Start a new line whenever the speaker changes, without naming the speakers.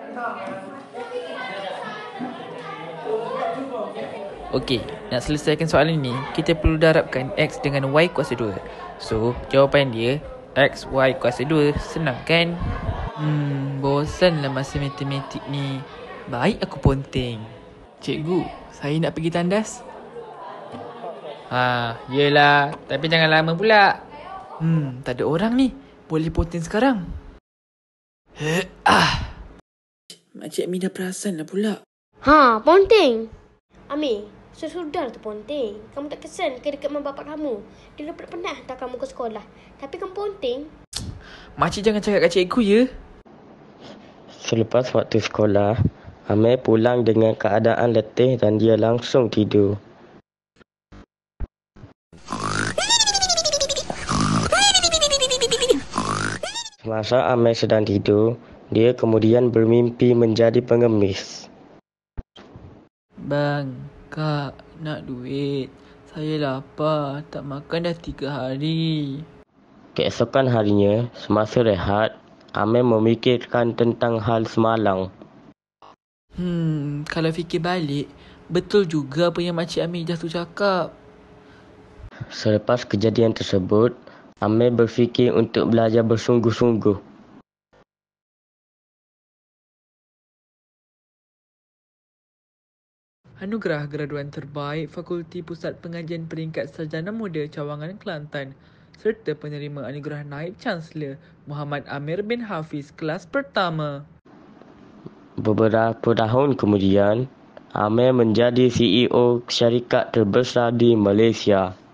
Okey, nak selesaikan soalan ni, kita perlu darabkan X dengan Y kuasa 2. So, jawapan dia X, Y kuasa 2. Senang kan? Bosanlah masa matematik ni. Baik aku ponteng. Cikgu, saya nak pergi tandas. Yelah. Tapi jangan lama pula. Tak ada orang ni. Boleh ponteng sekarang. Makcik Ami dah perasan lah pula.
Ponteng. Ami, sudah tu ponteng. Kamu tak kesan ke dekat mak bapak kamu? Dia dah pernah hantar kamu ke sekolah. Tapi kamu ponteng.
Makcik jangan cakap kat cikgu ya.
Selepas waktu sekolah, Amir pulang dengan keadaan letih dan dia langsung tidur. Semasa Amir sedang tidur, dia kemudian bermimpi menjadi pengemis.
Bang, Kak, nak duit. Saya lapar, tak makan dah 3 hari.
Keesokan harinya, semasa rehat, Amir memikirkan tentang hal semalam.
Kalau fikir balik, betul juga apa yang Makcik Amir dah tu cakap.
Selepas kejadian tersebut, Amir berfikir untuk belajar bersungguh-sungguh.
Anugerah graduan terbaik Fakulti Pusat Pengajian Peringkat Sarjana Muda Cawangan Kelantan serta penerima anugerah Naib Chancellor Muhammad Amir bin Hafiz kelas pertama.
Beberapa tahun kemudian, Amir menjadi CEO syarikat terbesar di Malaysia.